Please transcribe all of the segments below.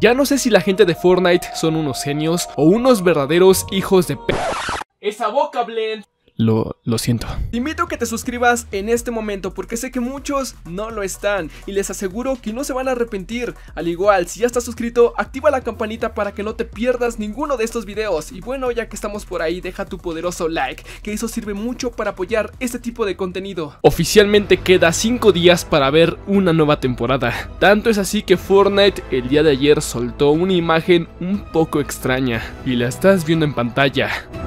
Ya no sé si la gente de Fortnite son unos genios o unos verdaderos hijos de p... ¡Esa boca, Blend! Lo siento. Te invito a que te suscribas en este momento porque sé que muchos no lo están y les aseguro que no se van a arrepentir. Al igual, si ya estás suscrito, activa la campanita para que no te pierdas ninguno de estos videos. Y bueno, ya que estamos por ahí, deja tu poderoso like, que eso sirve mucho para apoyar este tipo de contenido. Oficialmente queda 5 días para ver una nueva temporada. Tanto es así que Fortnite el día de ayer soltó una imagen un poco extraña y la estás viendo en pantalla.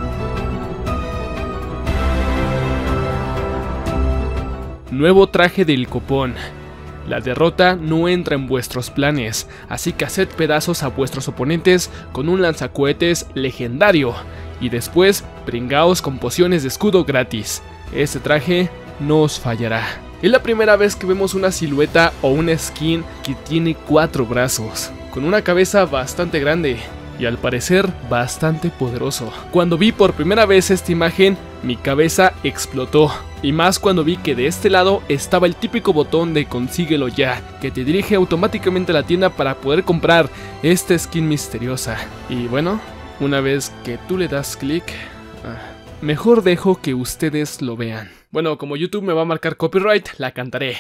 Nuevo traje del copón. La derrota no entra en vuestros planes, así que haced pedazos a vuestros oponentes con un lanzacohetes legendario y después bringaos con pociones de escudo gratis. Este traje no os fallará. Es la primera vez que vemos una silueta o una skin que tiene 4 brazos, con una cabeza bastante grande y al parecer bastante poderoso. Cuando vi por primera vez esta imagen, mi cabeza explotó. Y más cuando vi que de este lado estaba el típico botón de consíguelo ya, que te dirige automáticamente a la tienda para poder comprar esta skin misteriosa. Y bueno, una vez que tú le das clic, mejor dejo que ustedes lo vean. Bueno, como YouTube me va a marcar copyright, la cantaré.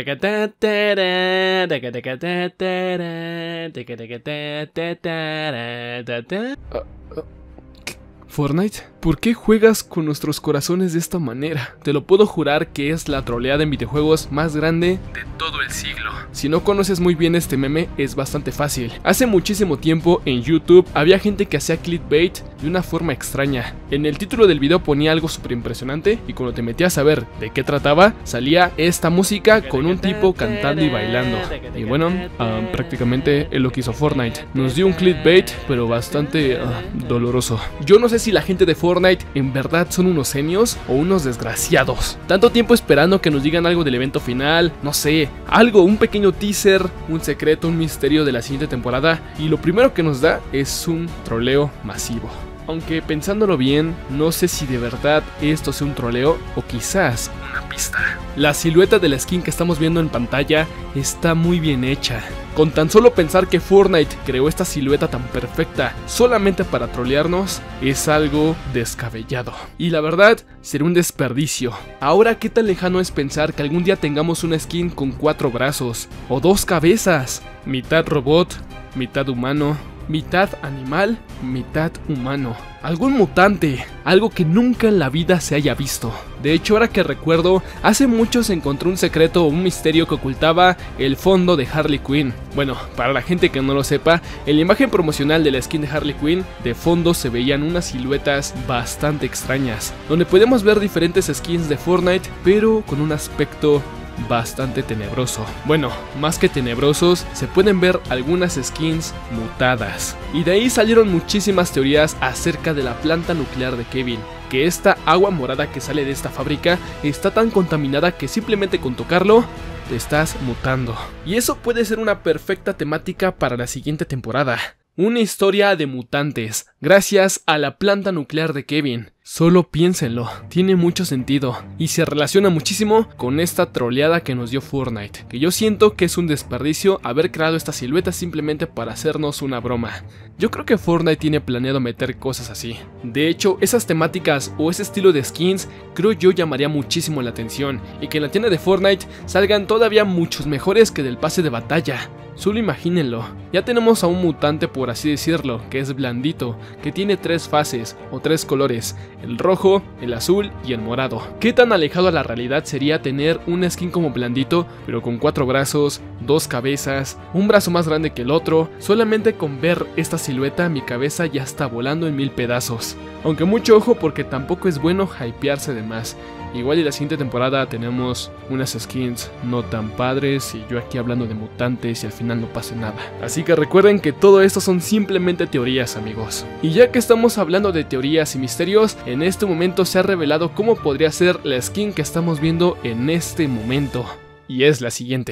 Fortnite, ¿por qué juegas con nuestros corazones de esta manera? Te lo puedo jurar que es la troleada en videojuegos más grande de todo el siglo. Si no conoces muy bien este meme, es bastante fácil. Hace muchísimo tiempo en YouTube había gente que hacía clickbait de una forma extraña. En el título del video ponía algo súper impresionante y cuando te metías a ver de qué trataba, salía esta música con un tipo cantando y bailando. Y bueno, prácticamente es lo que hizo Fortnite. Nos dio un clickbait, pero bastante doloroso. Yo no sé si la gente de Fortnite en verdad son unos genios o unos desgraciados. Tanto tiempo esperando que nos digan algo del evento final, no sé, algo, un pequeño teaser, un secreto, un misterio de la siguiente temporada, y lo primero que nos da es un troleo masivo. Aunque pensándolo bien, no sé si de verdad esto sea un troleo o quizás una pista. La silueta de la skin que estamos viendo en pantalla está muy bien hecha. Con tan solo pensar que Fortnite creó esta silueta tan perfecta solamente para trolearnos, es algo descabellado. Y la verdad, será un desperdicio. Ahora, ¿qué tan lejano es pensar que algún día tengamos una skin con 4 brazos o 2 cabezas? Mitad robot, mitad humano, mitad animal, mitad humano. Algún mutante, algo que nunca en la vida se haya visto. De hecho, ahora que recuerdo, hace mucho se encontró un secreto o un misterio que ocultaba el fondo de Harley Quinn. Bueno, para la gente que no lo sepa, en la imagen promocional de la skin de Harley Quinn, de fondo se veían unas siluetas bastante extrañas, donde podemos ver diferentes skins de Fortnite, pero con un aspecto bastante tenebroso. Bueno, más que tenebrosos, se pueden ver algunas skins mutadas. Y de ahí salieron muchísimas teorías acerca de la planta nuclear de Kevin, que esta agua morada que sale de esta fábrica está tan contaminada que simplemente con tocarlo te estás mutando. Y eso puede ser una perfecta temática para la siguiente temporada. Una historia de mutantes, gracias a la planta nuclear de Kevin. Solo piénsenlo, tiene mucho sentido y se relaciona muchísimo con esta troleada que nos dio Fortnite, que yo siento que es un desperdicio haber creado esta silueta simplemente para hacernos una broma. Yo creo que Fortnite tiene planeado meter cosas así. De hecho, esas temáticas o ese estilo de skins creo yo llamaría muchísimo la atención y que en la tienda de Fortnite salgan todavía muchos mejores que del pase de batalla. Solo imagínenlo, ya tenemos a un mutante por así decirlo, que es blandito, que tiene 3 fases o 3 colores, el rojo, el azul y el morado. ¿Qué tan alejado a la realidad sería tener una skin como blandito, pero con 4 brazos, 2 cabezas, un brazo más grande que el otro? Solamente con ver esta silueta mi cabeza ya está volando en 1000 pedazos. Aunque mucho ojo porque tampoco es bueno hypearse de más. Igual y la siguiente temporada tenemos unas skins no tan padres y yo aquí hablando de mutantes y al final no pase nada. Así que recuerden que todo esto son simplemente teorías, amigos. Y ya que estamos hablando de teorías y misterios, en este momento se ha revelado cómo podría ser la skin que estamos viendo en este momento. Y es la siguiente.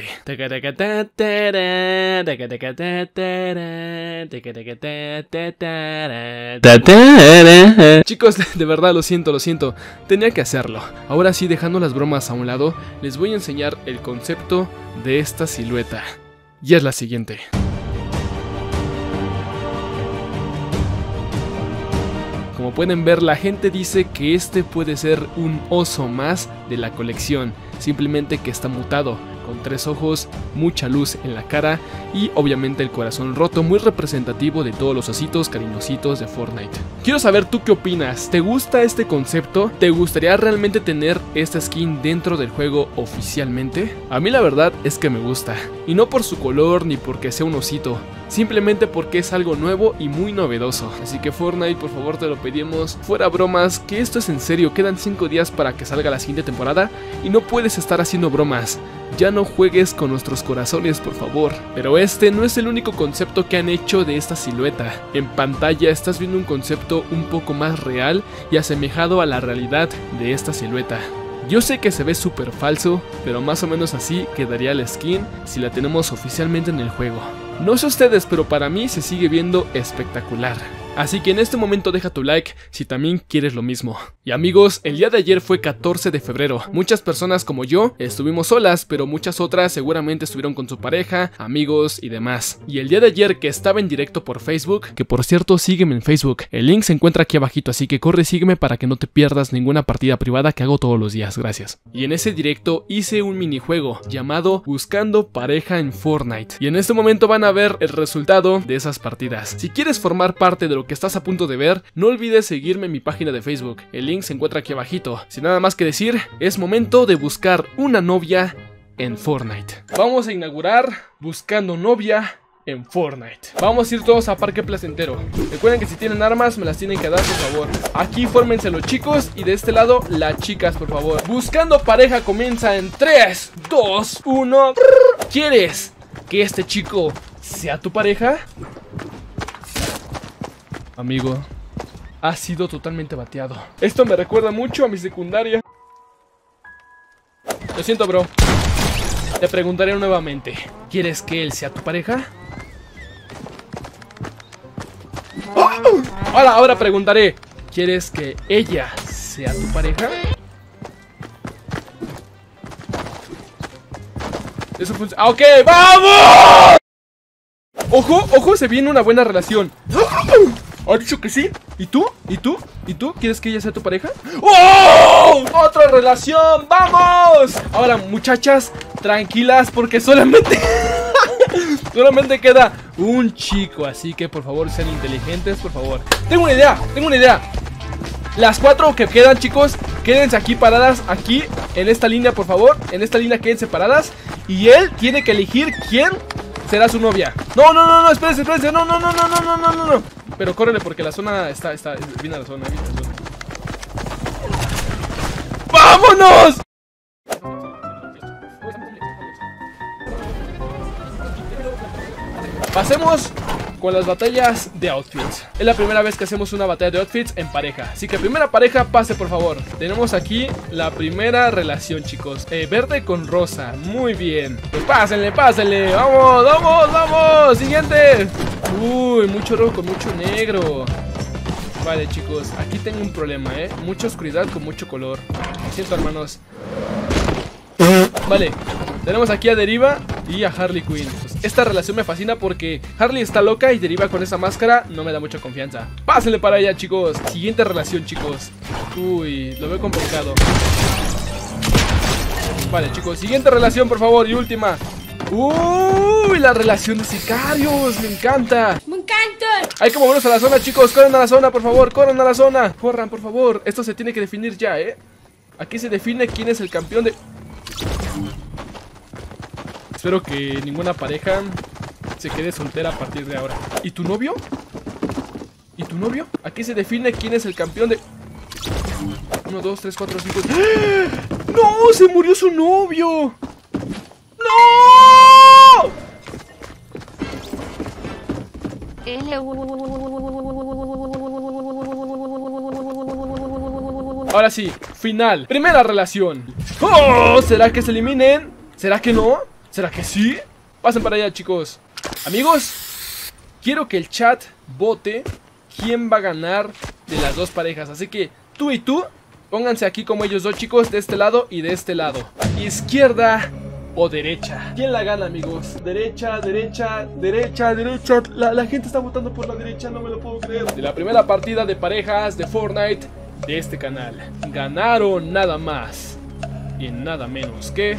Chicos, de verdad lo siento. Tenía que hacerlo. Ahora sí, dejando las bromas a un lado, les voy a enseñar el concepto de esta silueta. Y es la siguiente. Como pueden ver, la gente dice que este puede ser un oso más de la colección, simplemente que está mutado, con 3 ojos, mucha luz en la cara y obviamente el corazón roto, muy representativo de todos los ositos cariñositos de Fortnite. Quiero saber tú qué opinas, ¿te gusta este concepto? ¿Te gustaría realmente tener esta skin dentro del juego oficialmente? A mí la verdad es que me gusta, y no por su color ni porque sea un osito, simplemente porque es algo nuevo y muy novedoso. Así que Fortnite, por favor te lo pedimos, fuera bromas, que esto es en serio, quedan 5 días para que salga la siguiente temporada y no puedes estar haciendo bromas. Ya no juegues con nuestros corazones, por favor. Pero este no es el único concepto que han hecho de esta silueta. En pantalla estás viendo un concepto un poco más real y asemejado a la realidad de esta silueta. Yo sé que se ve súper falso, pero más o menos así quedaría la skin si la tenemos oficialmente en el juego. No sé ustedes, pero para mí se sigue viendo espectacular. Así que en este momento deja tu like si también quieres lo mismo. Y amigos, el día de ayer fue 14 de febrero. Muchas personas como yo estuvimos solas, pero muchas otras seguramente estuvieron con su pareja, amigos y demás. Y el día de ayer que estaba en directo por Facebook, que por cierto sígueme en Facebook, el link se encuentra aquí abajito, así que corre y sígueme para que no te pierdas ninguna partida privada que hago todos los días, gracias. Y en ese directo hice un minijuego llamado Buscando Pareja en Fortnite. Y en este momento van a ver el resultado de esas partidas. Si quieres formar parte de lo que estás a punto de ver, no olvides seguirme en mi página de Facebook, el link se encuentra aquí abajito. Sin nada más que decir, es momento de buscar una novia en Fortnite. Vamos a inaugurar Buscando Novia en Fortnite. Vamos a ir todos a Parque Placentero. Recuerden que si tienen armas me las tienen que dar, por favor. Aquí fórmense los chicos y de este lado las chicas, por favor. Buscando Pareja comienza en 3, 2, 1. ¿Quieres que este chico sea tu pareja? Amigo, ha sido totalmente bateado. Esto me recuerda mucho a mi secundaria. Lo siento, bro. Te preguntaré nuevamente. ¿Quieres que él sea tu pareja? ¡Oh! Ahora preguntaré. ¿Quieres que ella sea tu pareja? Eso funciona. ¡Ok! ¡Vamos! Ojo, ojo, se viene una buena relación. ¿Ha dicho que sí? ¿Y tú? ¿Y tú? ¿Y tú? ¿Quieres que ella sea tu pareja? ¡Oh! ¡Otra relación! ¡Vamos! Ahora, muchachas, tranquilas porque solamente solamente queda un chico. Así que por favor sean inteligentes, por favor. Tengo una idea. Las 4 que quedan, chicos, quédense aquí paradas, aquí, en esta línea, por favor. En esta línea quédense paradas. Y él tiene que elegir quién será su novia. No, espérense, no. Pero córrele porque la zona está viene a la zona, ¡vámonos! Pasemos con las batallas de outfits. Es la primera vez que hacemos una batalla de outfits en pareja. Así que primera pareja, pase por favor. Tenemos aquí la primera relación, chicos. Verde con rosa, muy bien. Pues pásenle. Vamos. Siguiente. Uy, mucho rojo con mucho negro. Vale, chicos, aquí tengo un problema, mucha oscuridad con mucho color. Lo siento, hermanos. Vale, tenemos aquí a Deriva y a Harley Quinn. Pues esta relación me fascina porque Harley está loca y Deriva con esa máscara no me da mucha confianza. Pásenle para allá, chicos. Siguiente relación, chicos. Uy, lo veo complicado. Vale, chicos, siguiente relación, por favor, y última. Uy, la relación de sicarios, me encanta. Hay que movernos a la zona, chicos. Corran a la zona, por favor, corran a la zona. Corran, por favor, esto se tiene que definir ya, Aquí se define quién es el campeón de... Espero que ninguna pareja se quede soltera a partir de ahora. ¿Y tu novio? ¿Y tu novio? Aquí se define quién es el campeón de... 1, 2, 3, 4, 5... ¡No! ¡Se murió su novio! ¡No! Ahora sí, final. Primera relación. ¡Oh! ¿Será que se eliminen? ¿Será que no? ¿Será que sí? Pasen para allá, chicos. Amigos, quiero que el chat vote quién va a ganar de las dos parejas. Así que tú y tú, pónganse aquí como ellos dos, chicos, de este lado y de este lado. Izquierda o derecha? ¿Quién la gana, amigos? Derecha, derecha, derecha, derecha. La gente está votando por la derecha, no me lo puedo creer. De la primera partida de parejas de Fortnite de este canal, ganaron nada más y nada menos que...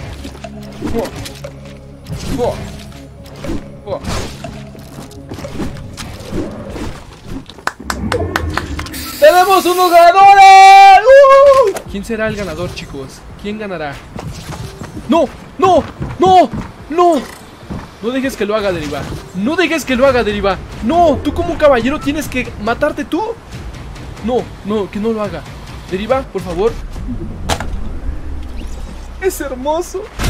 ¡Tenemos unos ganadores! ¿Quién será el ganador, chicos? ¿Quién ganará? ¡No! ¡No! ¡No! ¡No! No dejes que lo haga, Deriva. No dejes que lo haga, Deriva. ¡No! Tú como un caballero tienes que matarte tú. No, no, que no lo haga. Deriva, por favor. Es hermoso.